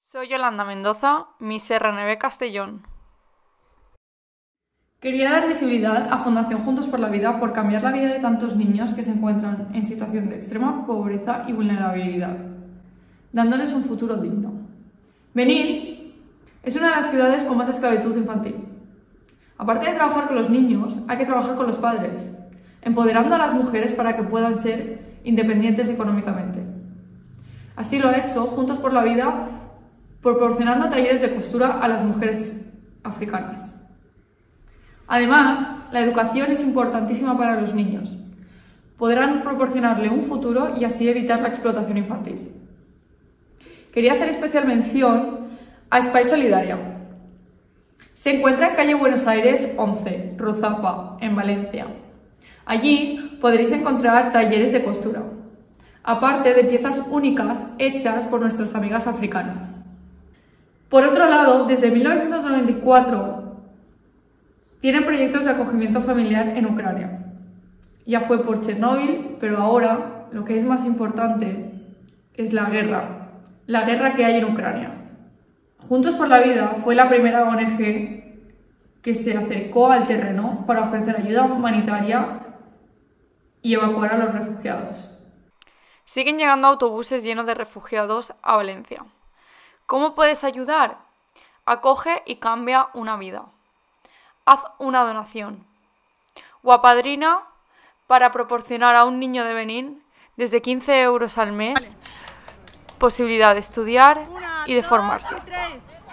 Soy Yolanda Mendoza, Miss RNB Castellón. Quería dar visibilidad a Fundación Juntos por la Vida por cambiar la vida de tantos niños que se encuentran en situación de extrema pobreza y vulnerabilidad, dándoles un futuro digno. Benín es una de las ciudades con más esclavitud infantil. Aparte de trabajar con los niños, hay que trabajar con los padres, empoderando a las mujeres para que puedan ser independientes económicamente. Así lo ha hecho Juntos por la Vida, proporcionando talleres de costura a las mujeres africanas. Además, la educación es importantísima para los niños. Podrán proporcionarle un futuro y así evitar la explotación infantil. Quería hacer especial mención a Espai Solidaria. Se encuentra en calle Buenos Aires 11, Ruzafa, en Valencia. Allí podréis encontrar talleres de costura, aparte de piezas únicas hechas por nuestras amigas africanas. Por otro lado, desde 1994 tienen proyectos de acogimiento familiar en Ucrania. Ya fue por Chernóbil, pero ahora lo que es más importante es la guerra que hay en Ucrania. Juntos por la Vida fue la primera ONG que se acercó al terreno para ofrecer ayuda humanitaria y evacuar a los refugiados. Siguen llegando autobuses llenos de refugiados a Valencia. ¿Cómo puedes ayudar? Acoge y cambia una vida. Haz una donación o apadrina para proporcionar a un niño de Benín desde 15 € al mes posibilidad de estudiar y de formarse. 1, 2 y 3.